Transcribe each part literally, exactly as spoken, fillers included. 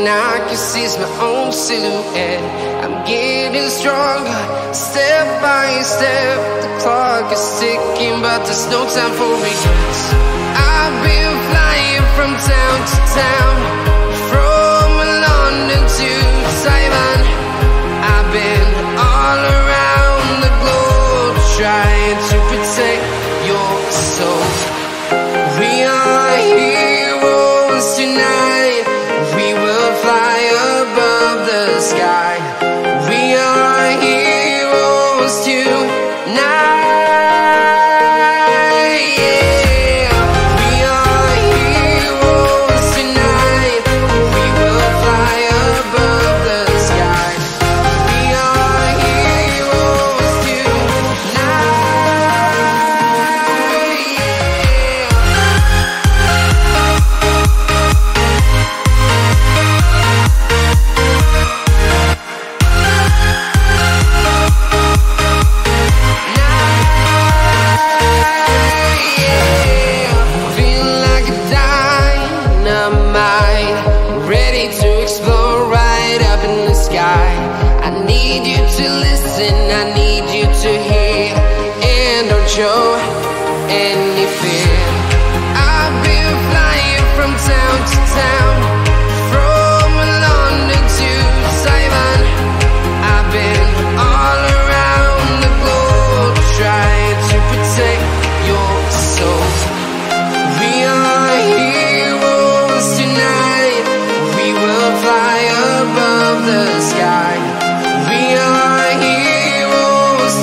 and I can seize my own silhouette. I'm getting stronger, step by step. The clock is ticking, but there's no time for regrets. I've been flying from town to town, from London to Taiwan. I've been all around the globe, trying to protect your soul. We are heroes tonight. We will fly above the sky. We are heroes tonight. I need you to listen, I need you to hear, and don't show any fear. I've been flying from town to town, from London to Taiwan. I've been all around the globe, trying to protect your soul. We are heroes tonight. We will fly above the sky. We are heroes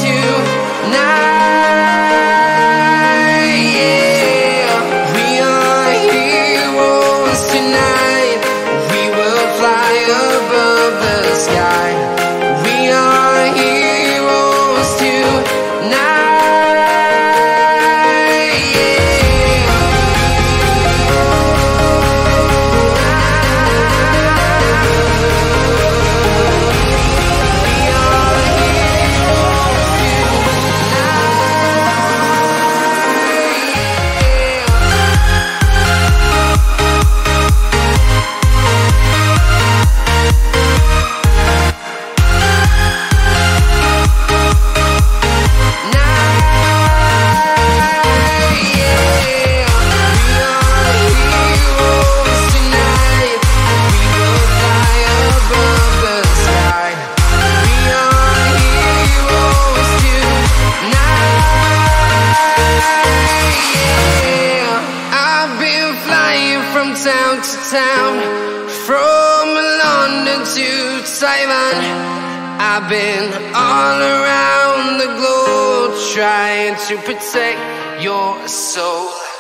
tonight, yeah. We are heroes tonight. We will fly above the sky. We are heroes tonight, yeah. Town to town, from London to Taiwan. I've been all around the globe, trying to protect your soul.